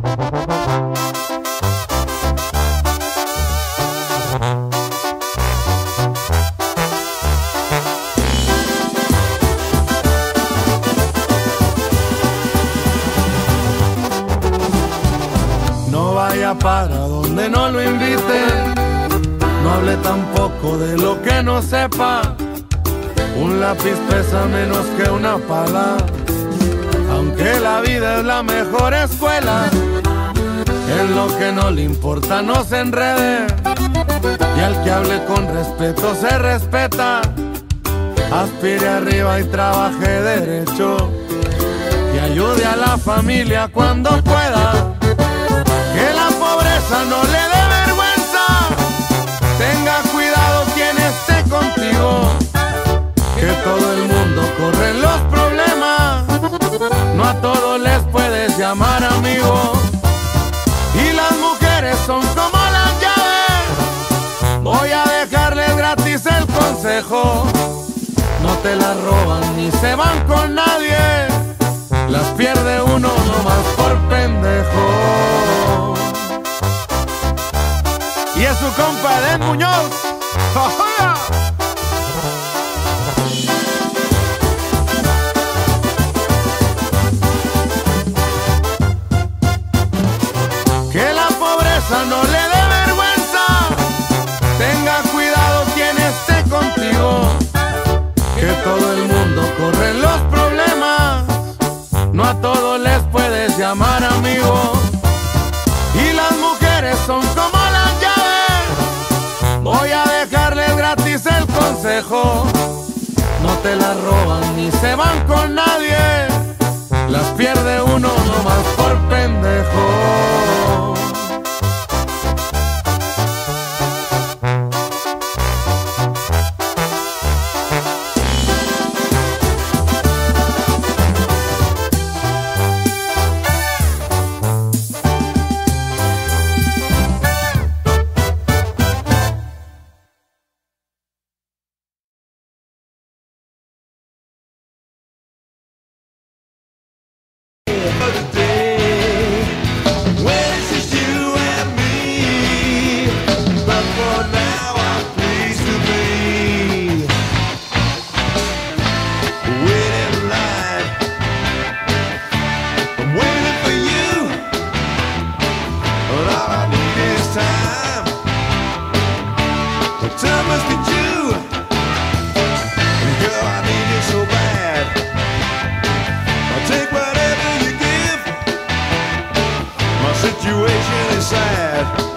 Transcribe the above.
No vaya para donde no lo invite, no hable tampoco de lo que no sepa. Un lápiz pesa menos que una pala, aunque la vida es la mejor escuela. En lo que no le importa no se enrede, y al que hable con respeto se respeta. Aspire arriba y trabaje derecho, y ayude a la familia cuando pueda. Que la pobreza no le dé vergüenza, tenga cuidado quien esté contigo. Que todo el mundo corre en los problemas, no a todos les puedes llamar amigo. Y las mujeres son como las llaves, voy a dejarles gratis el consejo. No te las roban ni se van con nadie, las pierde uno nomás por pendejo. Y es su compa Edén Muñoz. ¡Ja, Que la pobreza no le dé vergüenza, tenga cuidado quien esté contigo. Que todo el mundo corre en los problemas, no a todos les puedes llamar amigo. Y las mujeres son como las llaves, voy a dejarles gratis el consejo. No te las roban ni se van con nadie, las pierde uno nomás por pendejo. Situation is sad.